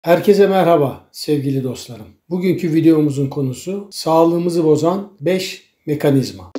Herkese merhaba sevgili dostlarım. Bugünkü videomuzun konusu sağlığımızı bozan 5 mekanizma.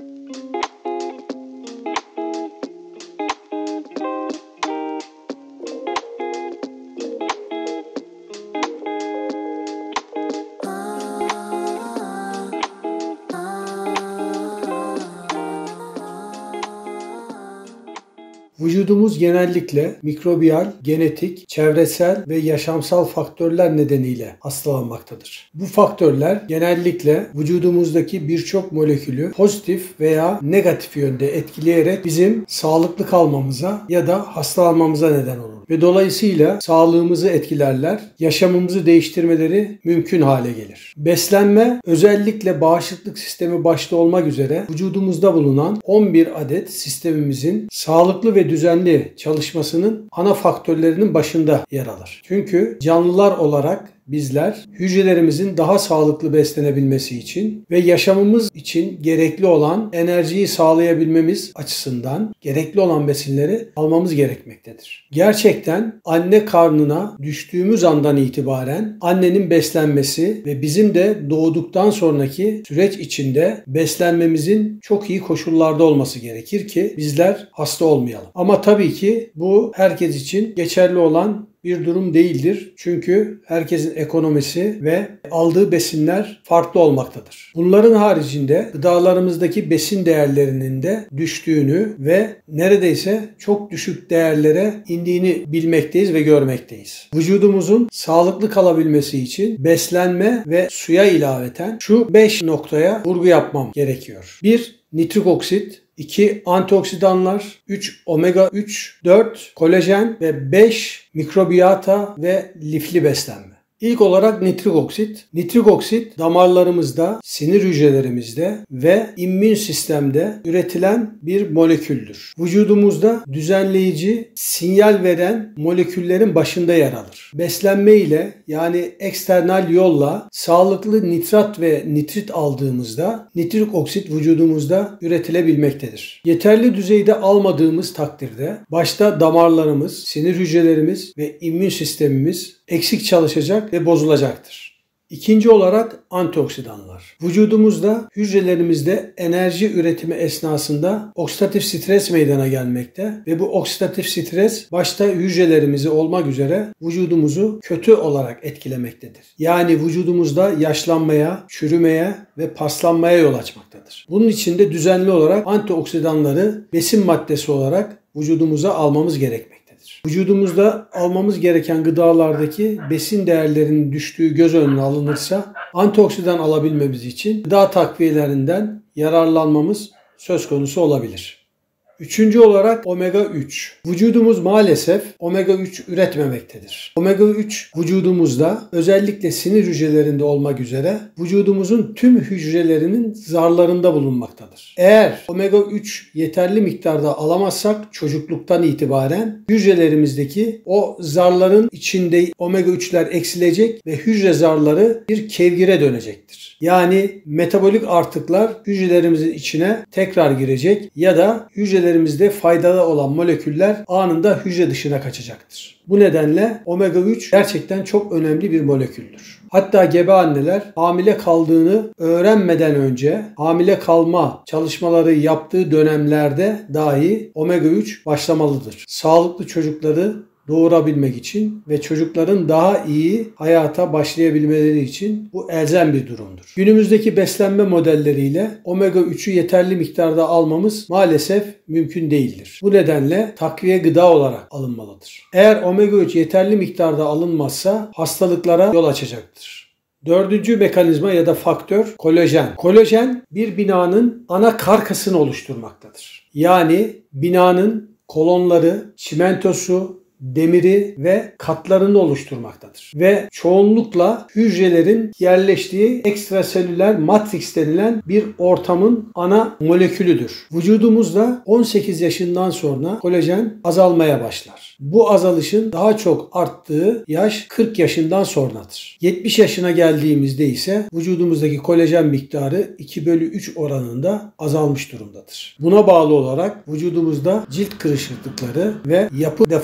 Vücudumuz genellikle mikrobiyal, genetik, çevresel ve yaşamsal faktörler nedeniyle hastalanmaktadır. Bu faktörler genellikle vücudumuzdaki birçok molekülü pozitif veya negatif yönde etkileyerek bizim sağlıklı kalmamıza ya da hastalanmamıza neden olur. Ve dolayısıyla sağlığımızı etkilerler, yaşamımızı değiştirmeleri mümkün hale gelir. Beslenme, özellikle bağışıklık sistemi başta olmak üzere vücudumuzda bulunan 11 adet sistemimizin sağlıklı ve düzenli çalışmasının ana faktörlerinin başında yer alır. Çünkü canlılar olarak bizler hücrelerimizin daha sağlıklı beslenebilmesi için ve yaşamımız için gerekli olan enerjiyi sağlayabilmemiz açısından gerekli olan besinleri almamız gerekmektedir. Gerçekten anne karnına düştüğümüz andan itibaren annenin beslenmesi ve bizim de doğduktan sonraki süreç içinde beslenmemizin çok iyi koşullarda olması gerekir ki bizler hasta olmayalım. Ama tabii ki bu herkes için geçerli olan bir durum değildir. Çünkü herkesin ekonomisi ve aldığı besinler farklı olmaktadır. Bunların haricinde gıdalarımızdaki besin değerlerinin de düştüğünü ve neredeyse çok düşük değerlere indiğini bilmekteyiz ve görmekteyiz. Vücudumuzun sağlıklı kalabilmesi için beslenme ve suya ilaveten şu 5 noktaya vurgu yapmam gerekiyor. 1. Nitrik oksit, 2. Antioksidanlar, 3. Omega 3, 4. Kolajen ve 5. Mikrobiyata ve lifli beslenme. İlk olarak nitrik oksit. Nitrik oksit damarlarımızda, sinir hücrelerimizde ve immün sistemde üretilen bir moleküldür. Vücudumuzda düzenleyici, sinyal veren moleküllerin başında yer alır. Beslenme ile yani eksternal yolla sağlıklı nitrat ve nitrit aldığımızda nitrik oksit vücudumuzda üretilebilmektedir. Yeterli düzeyde almadığımız takdirde başta damarlarımız, sinir hücrelerimiz ve immün sistemimiz eksik çalışacak ve bozulacaktır. İkinci olarak antioksidanlar. Vücudumuzda, hücrelerimizde enerji üretimi esnasında oksidatif stres meydana gelmekte ve bu oksidatif stres başta hücrelerimizi olmak üzere vücudumuzu kötü olarak etkilemektedir. Yani vücudumuzda yaşlanmaya, çürümeye ve paslanmaya yol açmaktadır. Bunun için de düzenli olarak antioksidanları besin maddesi olarak vücudumuza almamız gerekmektedir. Vücudumuzda almamız gereken gıdalardaki besin değerlerinin düştüğü göz önüne alınırsa antioksidan alabilmemiz için gıda takviyelerinden yararlanmamız söz konusu olabilir. Üçüncü olarak omega 3. Vücudumuz maalesef omega 3 üretmemektedir. Omega 3 vücudumuzda özellikle sinir hücrelerinde olmak üzere vücudumuzun tüm hücrelerinin zarlarında bulunmaktadır. Eğer omega 3 yeterli miktarda alamazsak çocukluktan itibaren hücrelerimizdeki o zarların içinde omega 3'ler eksilecek ve hücre zarları bir kevgire dönecektir. Yani metabolik artıklar hücrelerimizin içine tekrar girecek ya da hücrelerimizde faydalı olan moleküller anında hücre dışına kaçacaktır. Bu nedenle omega 3 gerçekten çok önemli bir moleküldür. Hatta gebe anneler hamile kaldığını öğrenmeden önce hamile kalma çalışmaları yaptığı dönemlerde dahi omega 3 başlamalıdır. Sağlıklı çocukları doğurabilmek için ve çocukların daha iyi hayata başlayabilmeleri için bu elzem bir durumdur. Günümüzdeki beslenme modelleriyle omega 3'ü yeterli miktarda almamız maalesef mümkün değildir. Bu nedenle takviye gıda olarak alınmalıdır. Eğer omega 3 yeterli miktarda alınmazsa hastalıklara yol açacaktır. Dördüncü mekanizma ya da faktör kolajen. Kolajen bir binanın ana karkasını oluşturmaktadır. Yani binanın kolonları, çimentosu, demiri ve katlarını oluşturmaktadır. Ve çoğunlukla hücrelerin yerleştiği ekstraselüler matrix denilen bir ortamın ana molekülüdür. Vücudumuzda 18 yaşından sonra kolajen azalmaya başlar. Bu azalışın daha çok arttığı yaş 40 yaşından sonradır. 70 yaşına geldiğimizde ise vücudumuzdaki kolajen miktarı 2/3 oranında azalmış durumdadır. Buna bağlı olarak vücudumuzda cilt kırışıklıkları ve yapı deformiteleri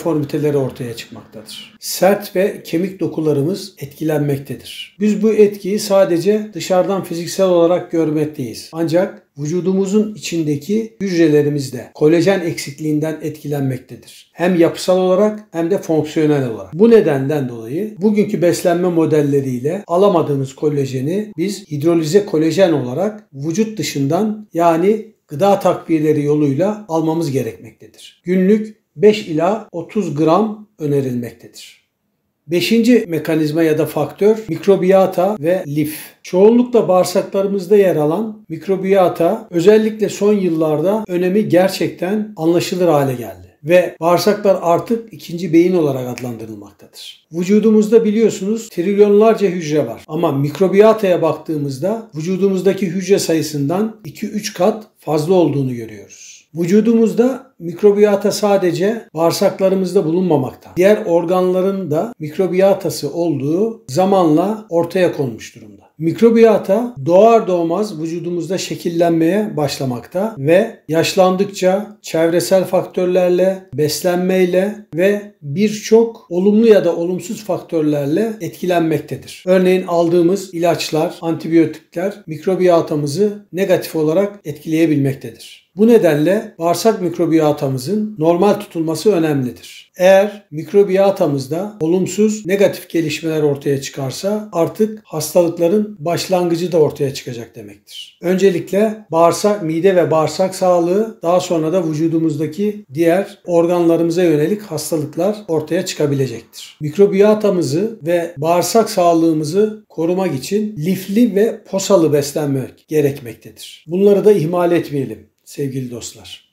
gelişmeleri ortaya çıkmaktadır. Sert ve kemik dokularımız etkilenmektedir. Biz bu etkiyi sadece dışarıdan fiziksel olarak görmekteyiz. Ancak vücudumuzun içindeki hücrelerimiz de kolajen eksikliğinden etkilenmektedir. Hem yapısal olarak hem de fonksiyonel olarak. Bu nedenden dolayı bugünkü beslenme modelleriyle alamadığımız kolajeni biz hidrolize kolajen olarak vücut dışından, yani gıda takviyeleri yoluyla almamız gerekmektedir. Günlük 5 ila 30 gram önerilmektedir. Beşinci mekanizma ya da faktör mikrobiyata ve lif. Çoğunlukla bağırsaklarımızda yer alan mikrobiyata özellikle son yıllarda önemi gerçekten anlaşılır hale geldi. Ve bağırsaklar artık ikinci beyin olarak adlandırılmaktadır. Vücudumuzda biliyorsunuz trilyonlarca hücre var. Ama mikrobiyataya baktığımızda vücudumuzdaki hücre sayısından 2-3 kat fazla olduğunu görüyoruz. Vücudumuzda mikrobiyata sadece bağırsaklarımızda bulunmamakta. Diğer organların da mikrobiyatası olduğu zamanla ortaya konmuş durumda. Mikrobiyata doğar doğmaz vücudumuzda şekillenmeye başlamakta ve yaşlandıkça çevresel faktörlerle, beslenmeyle ve birçok olumlu ya da olumsuz faktörlerle etkilenmektedir. Örneğin aldığımız ilaçlar, antibiyotikler mikrobiyatamızı negatif olarak etkileyebilmektedir. Bu nedenle bağırsak mikrobiyatamızın normal tutulması önemlidir. Eğer mikrobiyatamızda olumsuz, negatif gelişmeler ortaya çıkarsa artık hastalıkların başlangıcı da ortaya çıkacak demektir. Öncelikle bağırsak, mide ve bağırsak sağlığı, daha sonra da vücudumuzdaki diğer organlarımıza yönelik hastalıklar ortaya çıkabilecektir. Mikrobiyatamızı ve bağırsak sağlığımızı korumak için lifli ve posalı beslenmek gerekmektedir. Bunları da ihmal etmeyelim sevgili dostlar.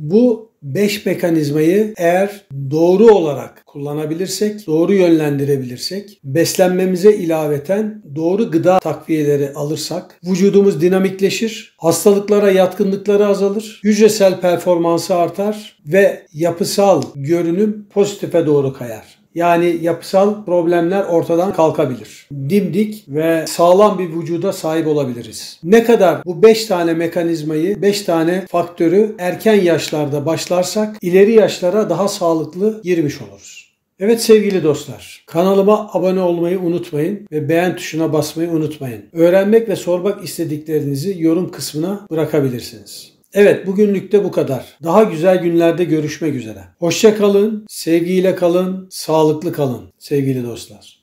Bu 5 mekanizmayı eğer doğru olarak kullanabilirsek, doğru yönlendirebilirsek, beslenmemize ilaveten doğru gıda takviyeleri alırsak vücudumuz dinamikleşir, hastalıklara yatkınlıkları azalır, hücresel performansı artar ve yapısal görünüm pozitife doğru kayar. Yani yapısal problemler ortadan kalkabilir. Dimdik ve sağlam bir vücuda sahip olabiliriz. Ne kadar bu 5 tane mekanizmayı, 5 tane faktörü erken yaşlarda başlarsak ileri yaşlara daha sağlıklı girmiş oluruz. Evet sevgili dostlar, kanalıma abone olmayı unutmayın ve beğen tuşuna basmayı unutmayın. Öğrenmek ve sormak istediklerinizi yorum kısmına bırakabilirsiniz. Evet, bugünlük de bu kadar. Daha güzel günlerde görüşmek üzere. Hoşça kalın, sevgiyle kalın, sağlıklı kalın sevgili dostlar.